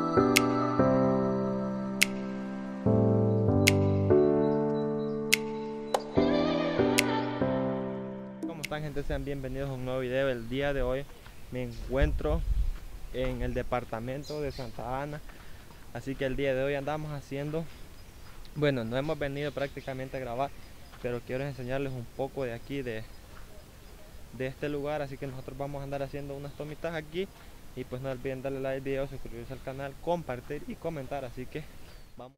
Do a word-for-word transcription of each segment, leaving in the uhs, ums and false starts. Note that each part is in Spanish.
¿Cómo están, gente? Sean bienvenidos a un nuevo video. El día de hoy me encuentro en el departamento de Santa Ana, así que el día de hoy andamos haciendo, bueno, no hemos venido prácticamente a grabar, pero quiero enseñarles un poco de aquí, de, de este lugar. Así que nosotros vamos a andar haciendo unas tomitas aquí, y pues no olviden darle like al video, suscribirse al canal, compartir y comentar. Así que vamos.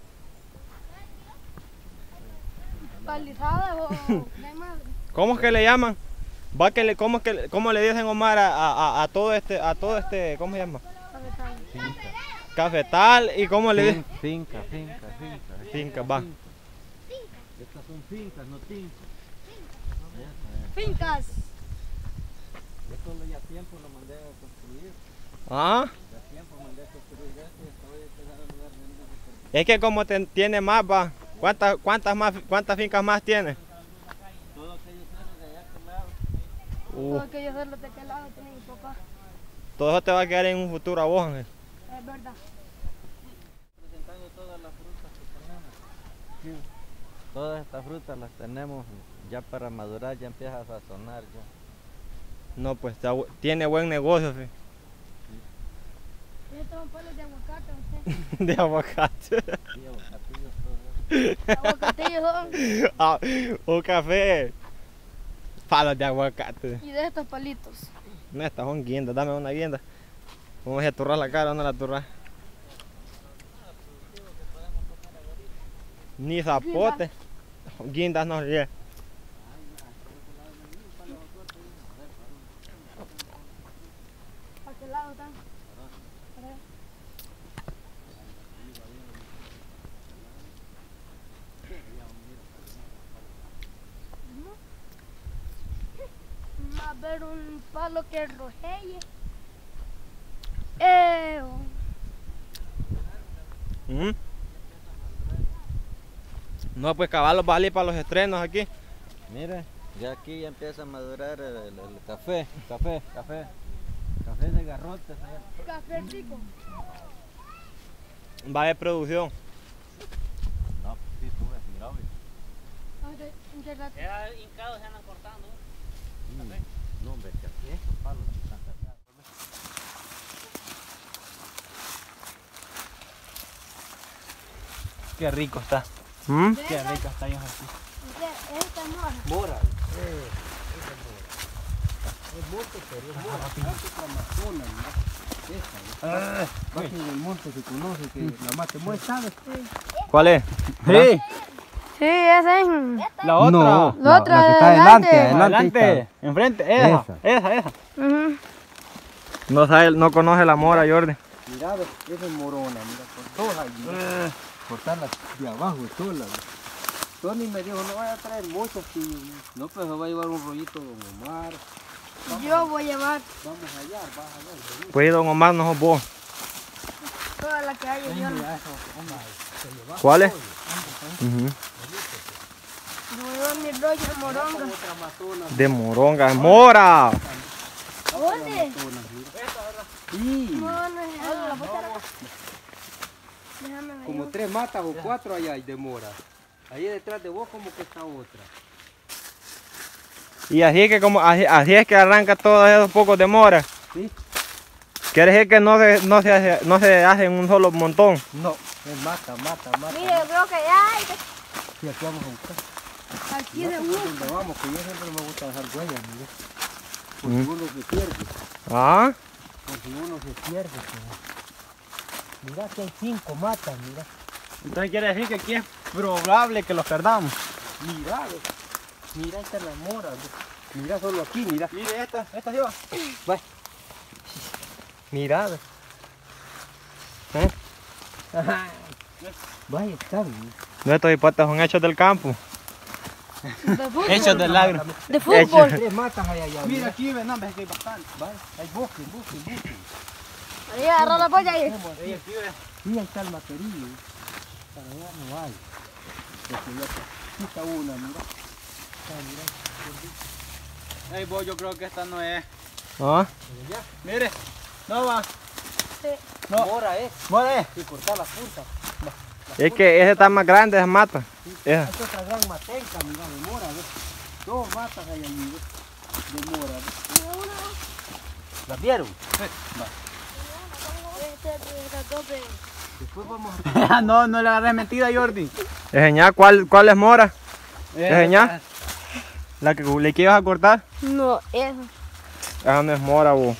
¿Cómo es que le llaman? Va que le, ¿cómo, es que, ¿Cómo le dicen, Omar, a, a, a todo este, a todo este, ¿cómo se llama? Cafetal. Finca. Cafetal. ¿Y cómo le dicen? Finca, finca, finca. Finca, va. Estas son fincas, no fincas. Fincas. Yo solo ya tiempo lo mandé a construir. Ah. Ya tiempo mandé a construir esto y hasta hoy este lugar vendido. Es que como te, tiene más, va. ¿Cuántas, cuántas, más, ¿Cuántas fincas más tiene? Todos aquellos cerros de allá a aquel lado. Uh. Todos aquellos cerros de aquel lado tiene mi papá. Todo eso te va a quedar en un futuro a vos, Ángel. Es verdad. Presentando todas las frutas que tenemos. Todas estas frutas las tenemos ya para madurar, ya empieza a sazonar ya. No, pues está, tiene buen negocio, sí. Estos son palos de aguacate, usted. De aguacate. Sí, aguacatillos, todo eso. Aguacatillos son. Ah, un café. Palos de aguacate. Y de estos palitos. No, estas son guindas, dame una guinda. Vamos a aturrar la cara, no la aturrar. Ni zapote. Guindas no ríe. ¿Para qué lado están? Va a haber un palo que rojelle. Eh. ¿Mm? No, pues caballos va a salir para los estrenos aquí. Mire, ya aquí ya empieza a madurar el, el, el café, café, café. Café de garrotes allá. Café rico. Va a haber producción. No, pues sí, tú ves, mira, ve. Ya hincados se andan cortando. Mm, no, hombre, que aquí estos palos están cargados. Qué rico está. ¿Mm? Qué rico está ellos aquí. Esta es mora. Mora, eh, esa mora. Es monte, pero es mora. Esta es la Amazonas, mira. Esta, Ah, va que en el monte se conoce que la mate muy ¿sabes? ¿Cuál es? Sí. Sí, esa es. La otra. No, La otra la que de está adelante. adelante, adelante. Adelante, enfrente, esa, Esa. esa, esa. Ujú. No sabe, no conoce la mora, Jordi. Mira, ve, esa es morona, mira, con todas ahí, mira. Cortarlas de abajo, solas. Tony me dijo, no vaya a traer muchas, y no, pues me va a llevar un rollito de Don Omar. Yo voy a llevar Vamos allá, vas a ver. vení. Pues don Omar no sos vos. toda la que hay. Yo Venga, no. eso, hombre, te llevas ¿Cuál es? todo. Uh-huh. Yo voy a llevar mi rollo de moronga. Otra Amazonas, De moronga, mora. ¿Dónde? Amazonas, mira. Sí, No, no es esa, la botella. Déjame ver. como tres matas o cuatro allá hay de mora. Ahí detrás de vos como que está otra. Y así es que como así, así es que arranca todos esos pocos de mora. ¿Sí? Quiere decir que no se, no se hace, no se hace en un solo montón. No, es mata, mata, mata. Mire, yo creo que ya hay. Sí, aquí vamos a buscar. Aquí No de sé uno. por dónde vamos, que yo siempre me gusta dejar huellas, mira. Por Mm. si uno se pierde, Ah, por si uno se pierde. Mira, mira que hay cinco matas, mira. entonces quiere decir que aquí es probable que los perdamos. Mira, ve. Mira, esta es la mora, ve. Mira solo aquí, mira. Mire esta, esta sí va. Va. Mira, ve. ¿Eh? Vaya, está bien. Nuestros hipotes son hechos del campo. De fútbol. Hechos del agro. De fútbol. Tres matas allá, allá. Mira aquí, ve, no, ves que hay bastante. Vaya, hay bosque, bosque, bosque. Ahí agarra la polla ahí. Ey, aquí, ve. Sí, ahí está el materillo. Para allá no hay. Porque ya está. Aquí está una, mira. Está, mira. Ey, vos, yo creo que esta no es. Pero Ah, ya. mire, no va. Sí. No. Mora es. Mora es. Y cortar la punta. Es que ese está más grande, esa mata. Esa. Esta otra gran matenca, mira, de mora, ¿ves? Dos matas hay allí, ¿ves? De mora, ¿ves? ¿Las vieron? Después vamos a... No, no le agarré mentira, Jordi. Enseñá, ¿cuál, cuál es mora? Enseñá. La que le que ibas a cortar. No, eso. Esa no es mora, bo.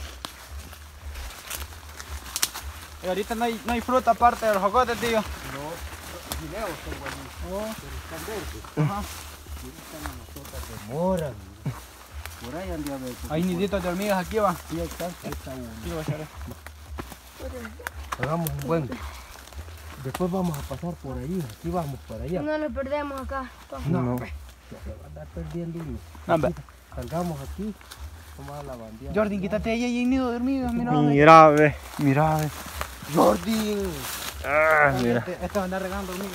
Y ahorita no hay, no hay fruta aparte de los jocotes, tío. No, los guineos tengo allí. Oh. Pero están verdes. Ajá. Mira, están las matotas de mora, mira. Por ahí han de haber. Hay niditos de hormigas aquí, va. Sí, ahí está, ahí está uno. Aquí va a echar. Hagamos un buen. Después vamos a pasar por ahí. Aquí vamos para allá. No nos perdemos acá. No, No. pues, se va a andar perdiendo uno. No, hombre. Salgamos aquí. Vamos a la bandera. Jordi, quítate ahí, ahí hay nido de hormigas, mira. ve. Mira, ve. Mira, ve. Jordi. Ah, mira. Este, este va a andar regando hormigas.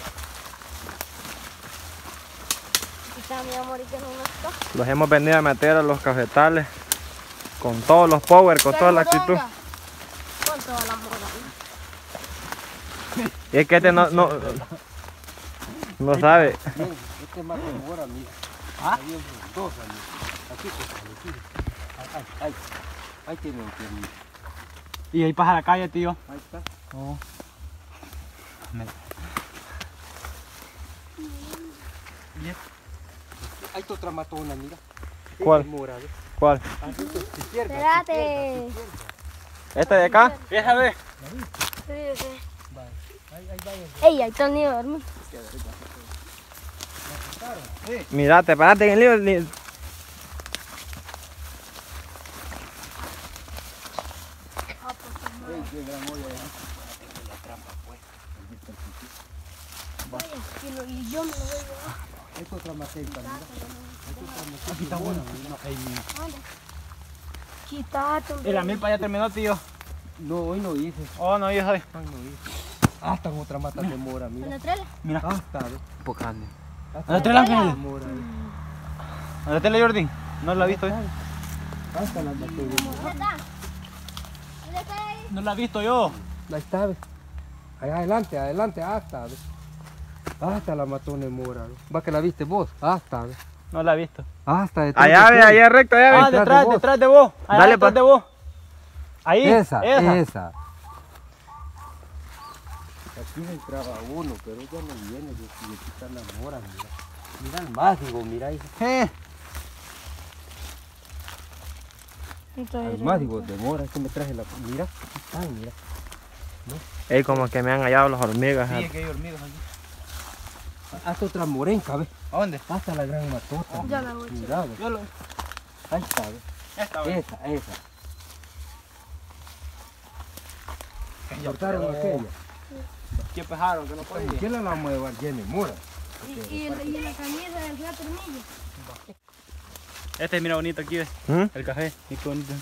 Aquí está mi amor y que no nos está. Los hemos venido a meter a los cafetales. Con todos los power, con toda la actitud. Con toda la moda. Y es que este no, no, no sabe. Bien, este es más de mora, mira. ¿Ah? Ahí hay dos, amigo. Aquí, pues, aquí. Ahí, ahí. Ahí tiene un piernito. Y ahí pasa la calle, tío. Ahí está. Oh. Ahí está otra matona, mira. ¿Cuál? Es mora, ¿ves? ¿Cuál? Aquí, pues, izquierda, Espérate. izquierda, izquierda. ¿Esta de acá? Esa ve. Sí, sí. Ahí, ahí va. Ey, ahí está el nido de dormir. Mirate, parate en el libro. ni- Ey, qué gran olla, ¿eh? Vaya, y, lo- y yo me lo voy a llevar. Ahí está otra matenca, mira. Aquí está bueno. No, ahí mismo. Quítate, hombre. Y la milpa ya terminó, tío. No, hoy no hice. Oh, no, yo soy. Hoy no hice. Ah, están otra mata de mora, ¿En mira. la trela? Mira. Ah, está, ¿ves? Pocane. Ah, ¿Dónde está el ángel? de mora, ¿ves? ¿Dónde está el Jordi? No la he visto, eh. Ah, está la matona de mora. ¿Dónde está? ¿Dónde está ahí? No la he visto yo. Ahí está, ¿ves? Allá adelante, adelante, ah, está, ¿ves? Ah, está la matona de mora, ¿ves? ¿Va que la viste vos? Ah, está, ¿ves? No la he visto. Ah, está detrás Allá de ve, usted. allá recto, allá ve. Ah, detrás de detrás, vos. detrás de vos. Allá Dale, detrás pa. de vos. Ahí. Esa, esa. esa. Aquí le entraba uno, pero ya no viene, de de quitar la mora, mira. Mira el más, digo, mira ahí. Eh. Al más, digo, de mora, es que me traje la... Mira, ay, mira. Ey, como que me han hallado las hormigas. Sí, ah. es que hay hormigas aquí. Hasta otra morenca, ¿ves? ¿A dónde? Hasta la gran matota. Ya la voy a Mira, ¿ves? Yo lo... Ahí está, ¿ves? Esta, ve. Esa, esa. Cortaron aquella. ¿Qué pejaron? Que no podía. ¿Quién la vamos a llevar llena de mora? Y, y, el- y la camisa del río Termillo. Este mira bonito aquí, ¿ves? ¿Mm? El café. Y qué bonito.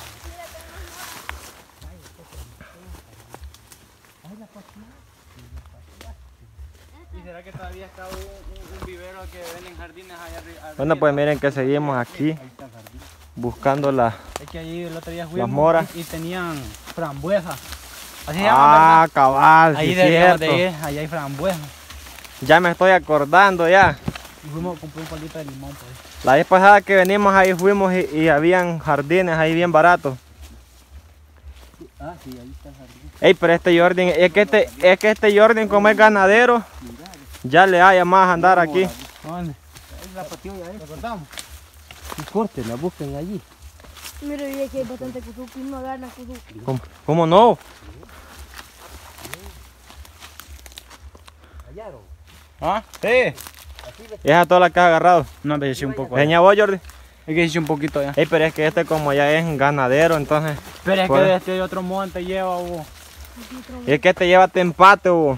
¿Y será que todavía está un, un- un vivero que venden jardines allá arriba? Bueno, pues miren que seguimos aquí buscando la... Es que allí el otro día fuimos moras. y, y tenían frambuesas. Así se llaman, Ah, cabal, ¿verdad? Ahí sí, deberíamos cierto. de ir, allá hay frambuesas. Ya me estoy acordando ya. Y fuimos a comprar un palito de limón, pues. La vez pasada que venimos ahí fuimos y, y habían jardines ahí bien baratos. Ah, sí, ahí está el jardín. Ey, pero este Jordan, es que este, es que este Jordan como es ganadero, ya le haya más andar aquí. ¿Dónde? Ahí la pateó ya, ¿eh? ¿Lo cortamos? Y corten, la busquen allí. Mira, y aquí hay bastante cuzuki, no agarran cuzuki. ¿Cómo, cómo no? ¿Hallaron? ¿Ah? Sí. Esa toda la que has agarrado. No, me eché un poco. Enseña vos, Jordi. Es que eché un poquito ya. Ey, pero es que este como ya es ganadero, entonces... Pero es Pues- que de este otro monte lleva, hubo. Es que este lleva empate, hubo.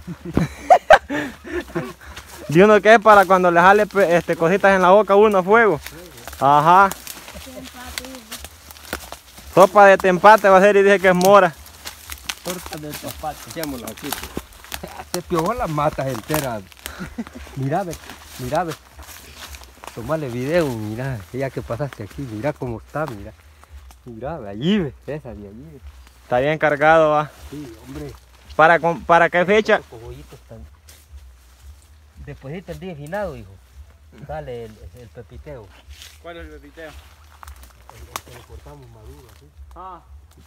De uno que es para cuando le jale pe- este, cositas en la boca uno a fuego. Ajá. Sopa de tempate va a ser y dice que es mora. Tortas de zapate. Echémosla aquí. Se piojó las matas enteras. Mira, ve, mira, ve. Tomale video, mira, ya que pasaste aquí, mira cómo está, mira. Mira, ve, allí ve, esa de allí ve. Está bien cargado, va. Sí, hombre. ¿Para, con- para qué fecha? Estos cogollitos están... Después del día finado, hijo. Dale el, el pepiteo. ¿Cuál es el pepiteo? El, el que le cortamos maduro, así. Ah,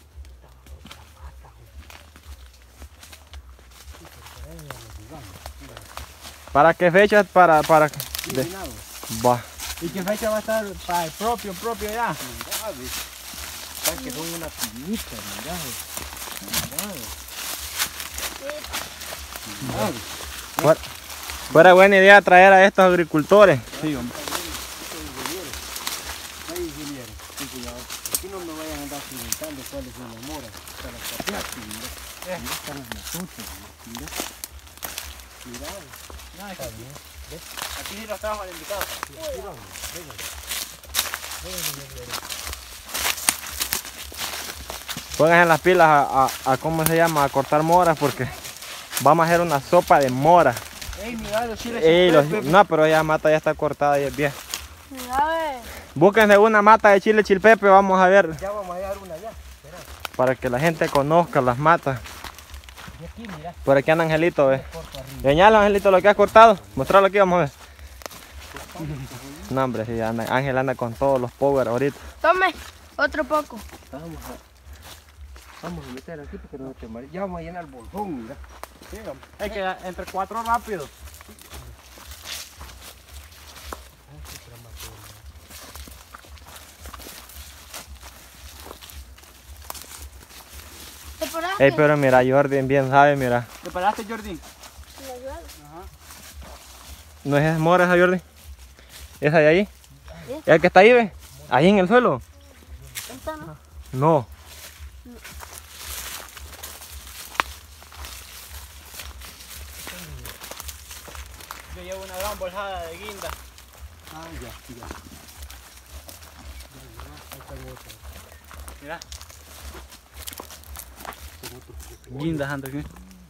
¿Para qué fecha? Para, para... Sí, de- finado. Va. ¿y qué fecha va a estar para el propio, propio ya? Mira, ves. Están que son una pinita, mira. Mira. Mira. Fuera, fuera buena idea traer a estos agricultores. Sí, hombre. Ay, ingeniero, ten cuidado. Aquí no me vayan a andar preguntando cuáles son las moras. Para las capeas, mira. Mira, están las matotas, mira. Mira. No, Está bien. ¿Ves? aquí sí los trajo al invitado. Sí, aquí vamos. Venga. Venga, ingeniero. Pónganse las pilas a, a, a cómo se llama, a cortar moras porque vamos a hacer una sopa de mora. Ey, mira, los chiles. Ey, los- chilpepe. no, pero ya mata ya está cortada y es vieja. Mira, ve. Búsquense una mata de chile chilpepe, vamos a ver, Ya vamos a hallar una ya. Espera. para que la gente conozca las matas. Y aquí, mira. Por aquí anda Angelito, ve. Corto arriba. Señala, Angelito, lo que has cortado. Mostrarlo aquí, vamos a ver. No, hombre, sí, anda, Ángel anda con todos los power ahorita. Tome, otro poco. Vamos a, vamos a meter aquí porque no te marees. Ya vamos a llenar el bolsón, mira. Sí, hombre. Es que entre cuatro rápido. ¿Te paraste? Ey, pero mira, Jordi bien sabe, mira. ¿Preparaste, Jordi? ¿Me ayudas? Ajá. ¿No es mora esa, Jordi? ¿Esa de ahí? Sí. ¿Es el que está ahí, ve? Ahí en el suelo. Esta no. No. Yo llevo una gran bolsada de guinda. Ah, ya, ya. Mira. Guindas ando aquí.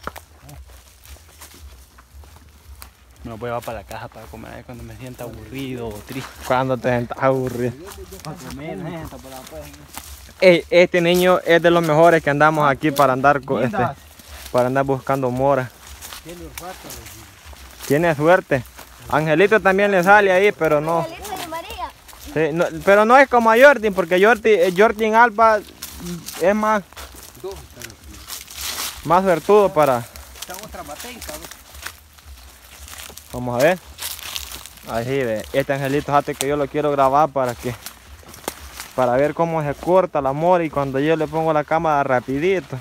Me lo voy a llevar para la casa para comer ahí cuando me sienta aburrido o triste. Cuando te sientas aburrido. Para comer, gente, para pues. Ey, este niño es de los mejores que andamos aquí para andar, co- este, Guindas. para andar buscando mora. Tiene olfato, Tiene suerte. Angelito también le sale ahí, pero no. Angelito y María. Sí, no, pero no es como a Jordi, porque Jordi, eh, Jordi en Alba es más, dos están aquí. más suertudo para... Está otra batenca, ¿ves? Vamos a ver. Ahí ve, este Angelito, fíjate que yo lo quiero grabar para que... Para ver cómo se corta la mora y cuando yo le pongo la cámara rapidito.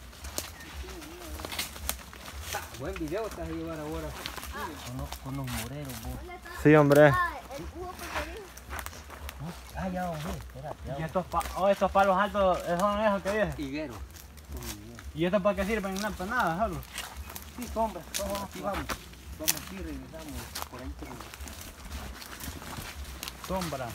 Buen video te vas a llevar ahora. Con los, con los moreros, vos. Sí, hombre. Ah, el jugo preferido. Ah, ya vamos a ver, espérate. Y Ya estos, pa oh, estos palos altos son esos que dije. higuero. ¿Y estos para qué sirven? No, para nada, solo. Sí, sombra. Vamos, aquí vamos. Vamos aquí, regresamos. Por ahí tengo. Sombra.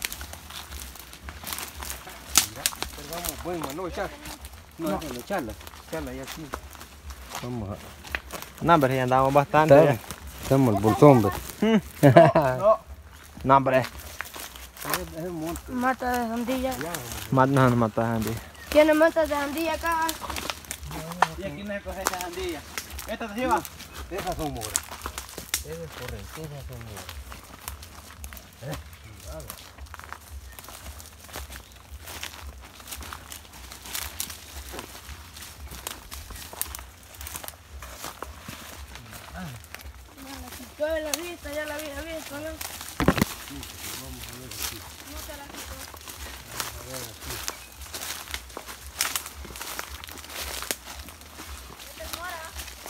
Pero vamos, bueno, no, echar. No, no, no, echarla. Echarla ya aquí. Vamos a... No, hombre, ya andamos bastante. ya. Estamos el bolsón, ¿ves? No. No, hombre. Es el monte. Mata de sandía. Mat- No, no matas a Andy. ¿Tiene matas de sandía acá? Y aquí no se cosecha sandía. ¿Esta te lleva? Esas son moras. Esas correctas, esas son moras. Yo la vi vista, ya la había visto, ¿no? Vamos a ver aquí. No te la quito. Vamos a ver aquí. ¿Esta es mora?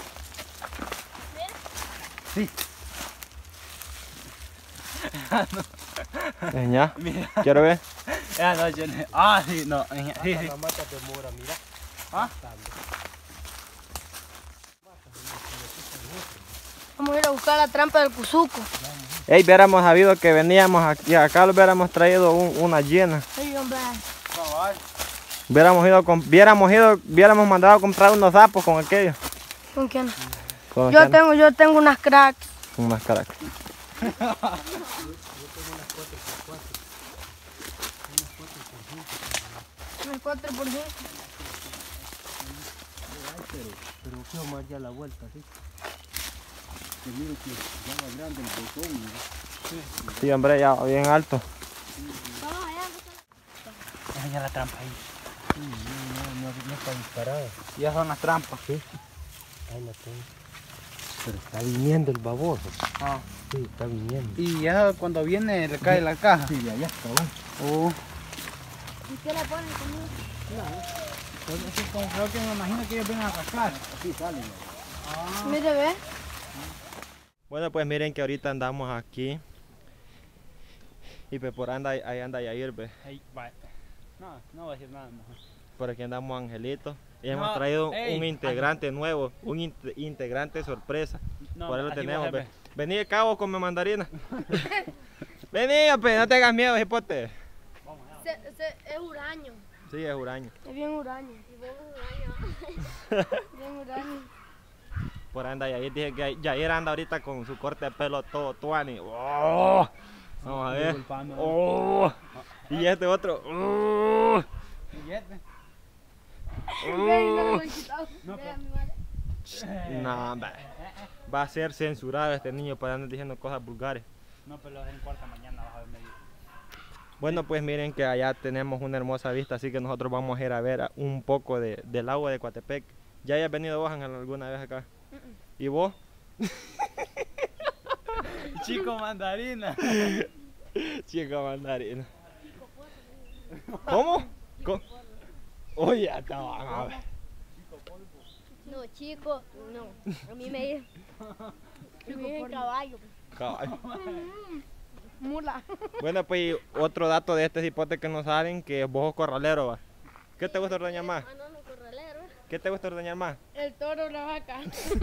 ¿Ves? Eh, Ya, Mira. quiero ver. Ya no, yo no- Ah, sí, no. Sí, Hasta sí. la mata de mora, mira. ¿Ah? Bastante. Vamos a ir a buscar la trampa del cuzuco. Ey, hubiéramos sabido que veníamos aquí, acá lo hubiéramos traído un- una llena. Sí, hombre. Cabal. Hubiéramos ido, con, hubiéramos ido, hubiéramos mandado a comprar unos sapos con aquellos. ¿Con quién? Con Yo aquel- tengo, yo tengo unas cracks. unas caracas. Unas cuatro por cinco. pero, pero quiero más ya la vuelta, ¿sí? Que mire que ya va grande el botón, ¿no? Sí, hombre, ya va bien alto. Vamos allá. Enseña la trampa ahí. Sí, no, no, no, no está disparada. Y esas son las trampas. Sí. Ahí la tengo. Pero está viniendo el baboso. Ah. Sí, está viniendo. Y ya cuando viene le cae la caja. Sí, de allá está, bueno. Oh. ¿Y qué le ponen conmigo? Pues así como creo que me imagino que ellos vienen a rascar. Así salen. Ah. Mire, ve. Bueno, pues miren que ahorita andamos aquí. Y pues por anda, ahí anda Yair, ve. Ahí, va. No, no voy a decir nada mejor. Por aquí andamos Angelito. Y hemos No, traído ey, un integrante nuevo, un in- integrante sorpresa. No, por ahí lo así tenemos, va a ser, ve. Vení, cabo, come mandarina. Vení, pe, no te hagas miedo, hipote. Se, se, es huraño. Sí, es huraño. Es bien huraño. Y vos huraño. Bien huraño. Por ahí anda Yair. Dije que Yair anda ahorita con su corte de pelo todo tuani. Oh, vamos a ver. Disculpame. Oh, y este otro. Oh, Y este. Ven, no lo he quitado. No, Ve pero- a mi madre. no, hombre. Va a ser censurado este niño para andar diciendo cosas vulgares. No, pero lo dejen en cuarta mañana, vas a ver medio. Bueno, pues miren que allá tenemos una hermosa vista, así que nosotros vamos a ir a ver a- un poco de, del agua de Coatepec. ¿Ya hayas venido vos, Ángel, alguna vez acá? ¿Y vos? Chico mandarina. Chica mandarina. ¿Cómo? ¿Cómo? Oye, ya te van a ver. No, chico, no. A mí me dicen. A mí me dicen caballo. Caballo. Mula. Bueno, pues y otro dato de este cipote que no saben, que vos sos corralero, va. ¿Qué te gusta ordeñar más? Ah, no, no, corralero. ¿Qué te gusta ordeñar más? El toro, la vaca.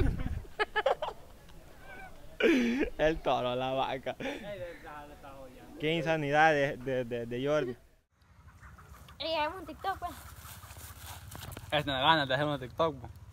El toro, la vaca. Qué insanidad de, de, de, de Jordi. Ey, hagamos un TikTok, pues. Este me ganas de hacer un TikTok. Po.